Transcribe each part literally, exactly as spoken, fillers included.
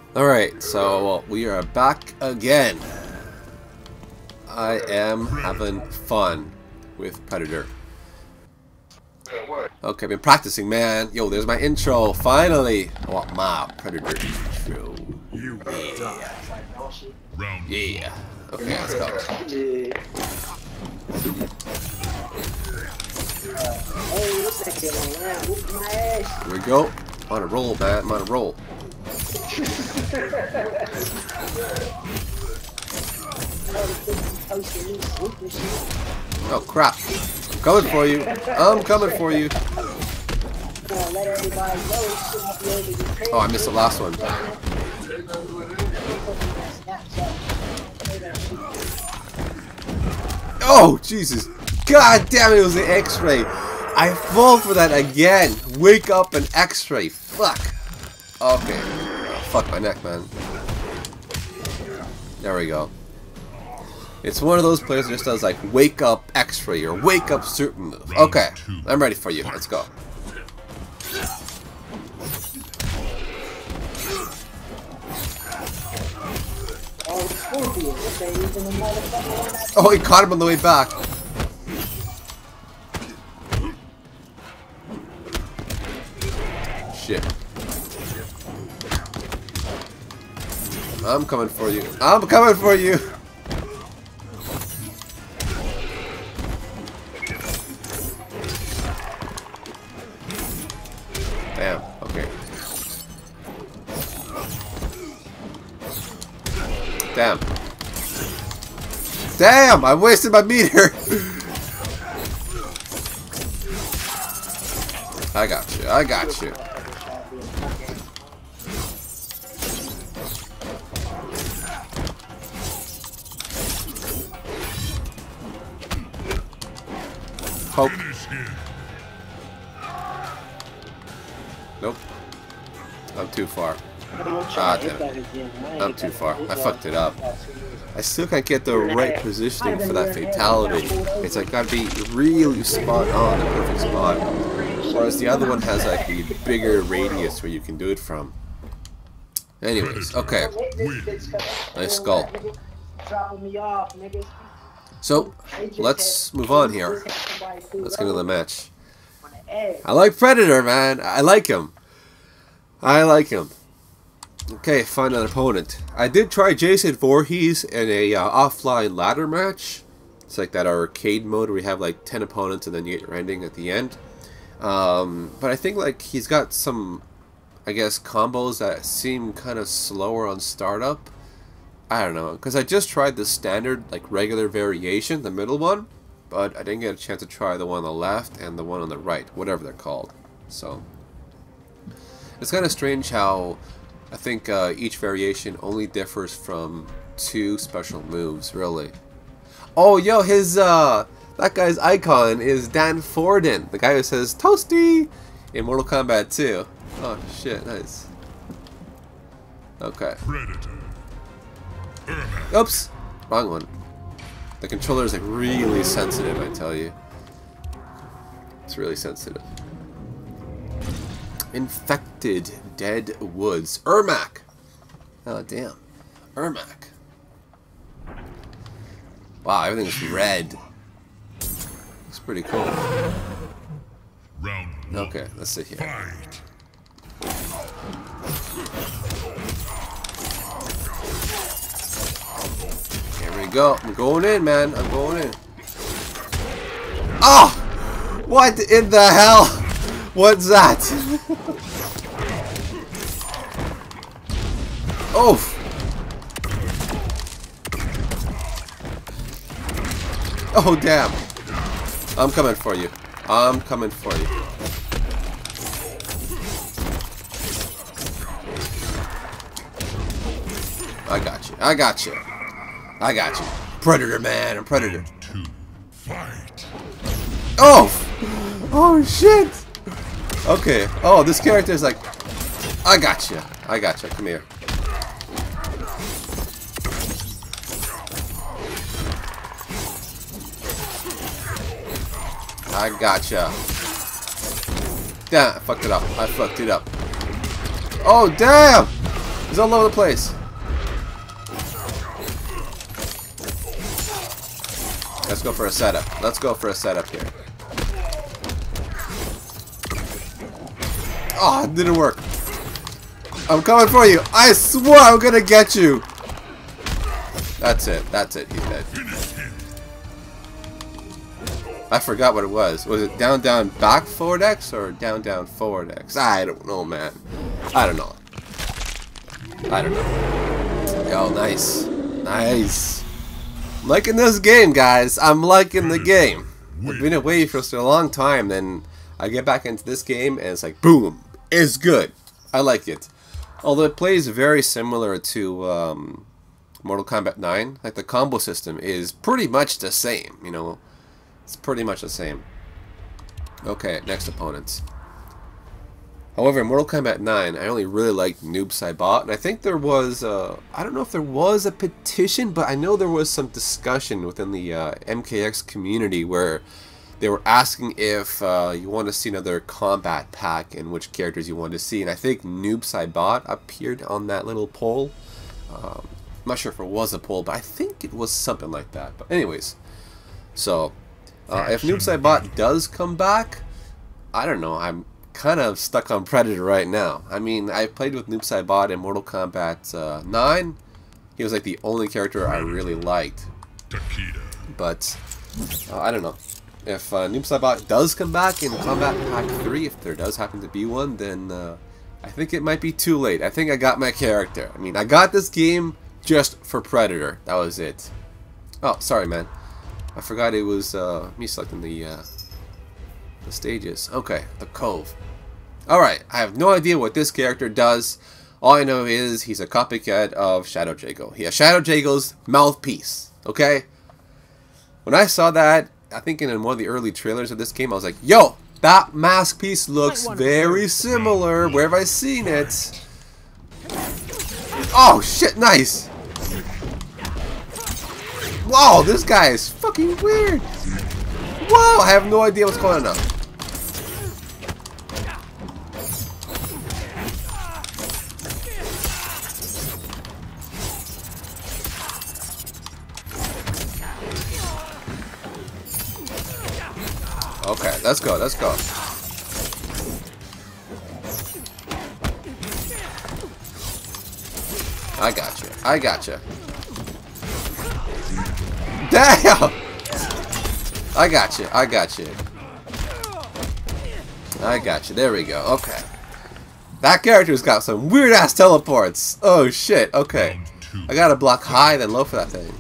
Alright, so we are back again. I am having fun with Predator. Okay, I've been practicing, man. Yo, there's my intro, finally! I want my Predator intro. Yeah. Yeah. Okay, let's go. Here we go. I'm on a roll, man. I'm on a roll. Oh crap! I'm coming for you. I'm coming for you. Oh, I missed the last one. Oh Jesus! God damn it! It was an X-ray. I fall for that again. Wake up an X-ray. Fuck. Okay. Oh, fuck my neck, man. There we go. It's one of those players that just does like wake up X-ray or wake up certain move. Okay, I'm ready for you. Let's go. Oh, he caught him on the way back. Shit. I'm coming for you. I'm coming for you. Damn. Okay. Damn. Damn! I wasted my meter. I got you. I got you. Poke. Nope. I'm too far. Ah, damn it. I'm too far. I fucked it up. I still can't get the right positioning for that fatality. It's like gotta be really spot on, the perfect spot. Whereas the other one has like a bigger radius where you can do it from. Anyways, okay. Nice skull. So, let's move on here. Let's get into the match. I like Predator, man. I like him. I like him. Okay, find an opponent. I did try Jason Voorhees in a uh, offline ladder match. It's like that arcade mode where you have like ten opponents and then you get your ending at the end. Um, but I think like he's got some, I guess, combos that seem kind of slower on startup. I don't know, because I just tried the standard, like regular variation, the middle one, but I didn't get a chance to try the one on the left and the one on the right, whatever they're called. So it's kind of strange how I think uh, each variation only differs from two special moves, really. Oh, yo, his uh, that guy's icon is Dan Forden, the guy who says "Toasty" in Mortal Kombat two. Oh shit, nice. Okay. Oops, wrong one. The controller is like really sensitive, I tell you. It's really sensitive. Infected Dead Woods. Ermac! Oh, damn. Ermac. Wow, everything's red. Looks pretty cool. Okay, let's sit here. Here we go. I'm going in, man. I'm going in. Oh! What in the hell? What's that? Oh! Oh, damn. I'm coming for you. I'm coming for you. I got you. I got you. I got you. Predator, man. I'm Predator. Oh! Oh, shit! Okay. Oh, this character is like... I got you. I got you. Come here. I gotcha. Damn, I fucked it up. I fucked it up. Oh, damn! He's all over the place. Let's go for a setup. Let's go for a setup here. Oh, it didn't work. I'm coming for you. I swear I'm gonna get you. That's it. That's it. He's dead. I forgot what it was. Was it down, down, back, forward X or down, down, forward X? I don't know, man. I don't know. I don't know. Yo, nice. Nice. I'm liking this game, guys. I'm liking the game. I've been away for such a long time, then I get back into this game and it's like, boom. It's good. I like it. Although it plays very similar to um, Mortal Kombat nine. Like the combo system is pretty much the same, you know. It's pretty much the same. Okay, next opponents. However, in Mortal Kombat nine, I only really liked Noob Saibot, and I think there was, uh, I don't know if there was a petition, but I know there was some discussion within the uh, M K X community where they were asking if uh, you want to see another combat pack and which characters you want to see, and I think Noob Saibot appeared on that little poll. Um, I'm not sure if it was a poll, but I think it was something like that. But anyways, so uh, if Noob Saibot does come back, I don't know, I'm kind of stuck on Predator right now. I mean, I played with Noob Saibot in Mortal Kombat uh, nine. He was like the only character I really liked. But uh, I don't know. If uh, Noob Saibot does come back in Combat Pack three, if there does happen to be one, then uh, I think it might be too late. I think I got my character. I mean, I got this game just for Predator. That was it. Oh, sorry, man. I forgot it was uh, me selecting the uh, the stages. Okay, the Cove. Alright, I have no idea what this character does. All I know is he's a copycat of Shadow Jago. He has Shadow Jago's mouthpiece. Okay? When I saw that, I think in one of the early trailers of this game, I was like, yo, that mask piece looks very similar. Where have I seen it? Oh, shit, nice. Whoa, this guy is fucking weird. Whoa, I have no idea what's going on now. Okay, let's go, let's go. I got you, I got you. Damn! I got you, I got you. I got you, there we go, okay. That character's got some weird ass teleports. Oh shit, okay. I gotta block high then low for that thing.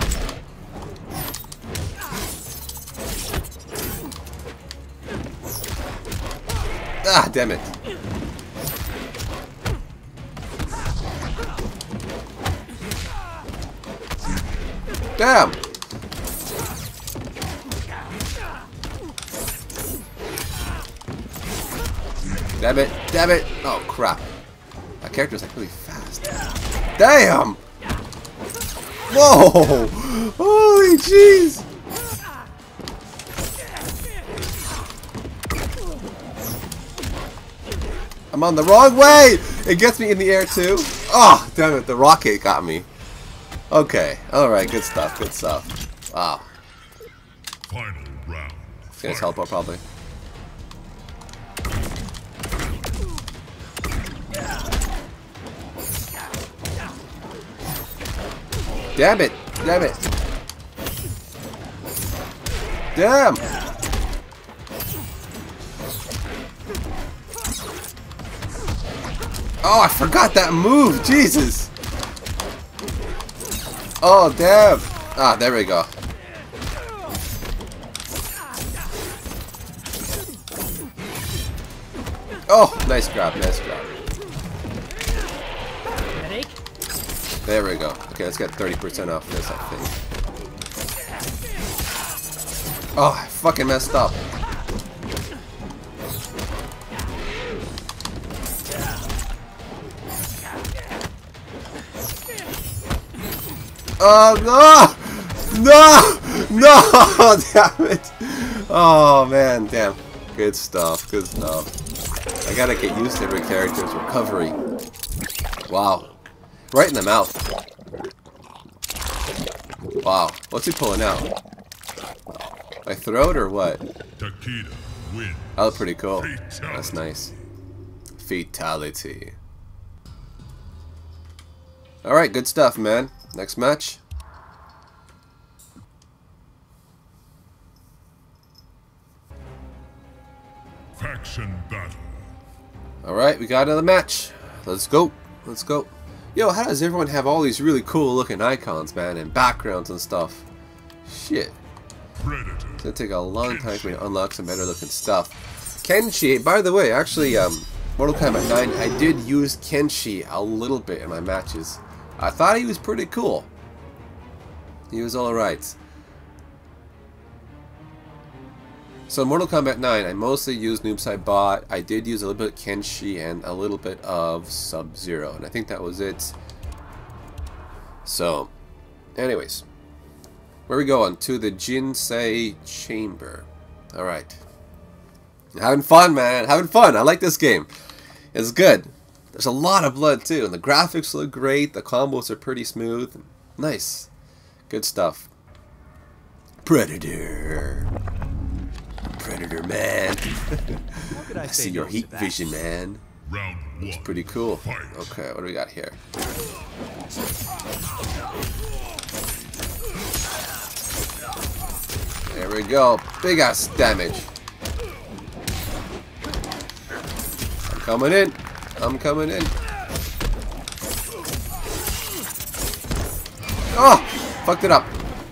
Ah, damn it. Damn. Damn it, damn it. Oh, crap. That character's like really fast. Damn. Whoa. Holy jeez. I'm on the wrong way! It gets me in the air too. Oh, damn it, the rocket got me. Okay, alright, good stuff, good stuff. Wow. Final round. It's gonna teleport probably. Damn it! Damn it! Damn! Oh, I forgot that move! Jesus! Oh, damn! Ah, there we go. Oh, nice grab, nice grab. There we go. Okay, let's get thirty percent off this, I think. Oh, I fucking messed up. Oh, no! No! No! Damn it! Oh, man, damn. Good stuff, good stuff. I gotta get used to every character's recovery. Wow. Right in the mouth. Wow. What's he pulling out? My throat or what? Takeda wins. That was pretty cool. Fatality. That's nice. Fatality. Alright, good stuff, man. Next match. Faction battle. Alright, we got another match. Let's go. Let's go. Yo, how does everyone have all these really cool looking icons, man, and backgrounds and stuff? Shit. Predator. It's gonna take a long time for me to unlock some better looking stuff. Kenshi, by the way, actually, um, Mortal Kombat nine, I did use Kenshi a little bit in my matches. I thought he was pretty cool. He was alright. So in Mortal Kombat nine, I mostly used Noob Saibot. I did use a little bit of Kenshi and a little bit of Sub-Zero, and I think that was it. So, anyways, where are we going? To the Jinsei Chamber. Alright. Having fun, man. Having fun. I like this game. It's good. There's a lot of blood, too, and the graphics look great. The combos are pretty smooth. Nice. Good stuff. Predator. Predator, man. I, I see your heat vision, man. Round one. It's pretty cool. Fight. Okay, what do we got here? There we go. Big ass damage. I'm coming in. I'm coming in. Oh! Fucked it up.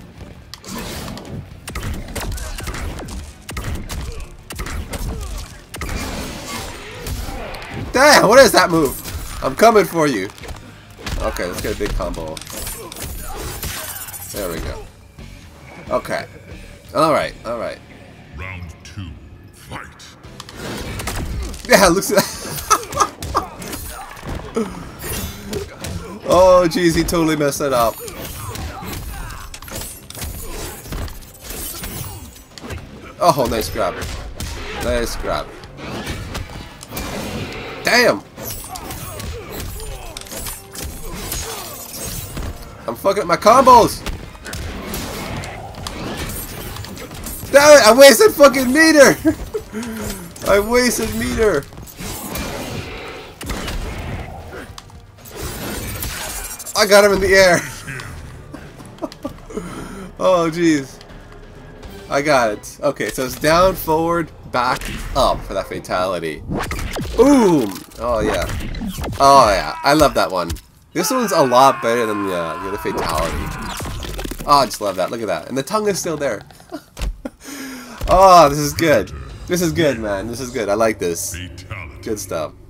Damn, what is that move? I'm coming for you. Okay, let's get a big combo. There we go. Okay. Alright, alright. Round two. Fight. Yeah, looks at that. Oh, jeez, he totally messed it up. Oh, nice grab. Nice grab. Damn! I'm fucking up my combos! Damn it! I wasted fucking meter! I wasted meter! I got him in the air! Oh jeez. I got it. Okay, so it's down, forward, back, up for that fatality. Boom! Oh yeah. Oh yeah. I love that one. This one's a lot better than the, uh, the other fatality. Oh, I just love that. Look at that. And the tongue is still there. Oh, this is good. This is good, man. This is good. I like this. Good stuff.